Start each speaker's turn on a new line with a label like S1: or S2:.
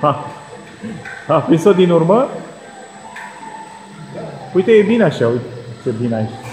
S1: A prins-o din urmă? Uite, e bine așa, uite ce bine aici.